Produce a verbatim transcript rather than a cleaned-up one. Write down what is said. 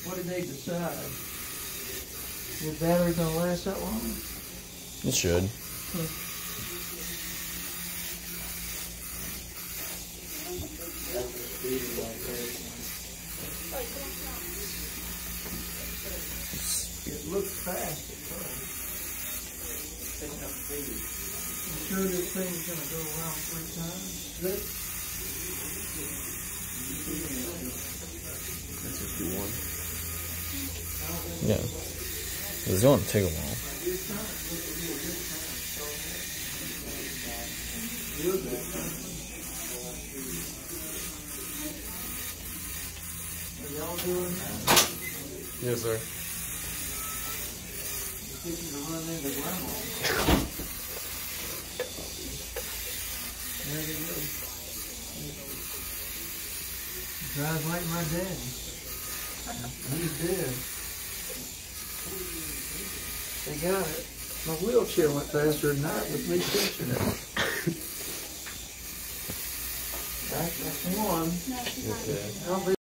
What did they decide? Your battery gonna last that long? It should. Hmm. It looks fast at first. I'm sure this thing's gonna go around three times. fifty-one. Yeah. It's going to take a while. Are y'all doing that? Yes, sir. Fixing to run into grandma. There they go. Drives like my daddy. He's dead. They got it. My wheelchair went faster than that with me fixing it. That's one. Okay. I'll be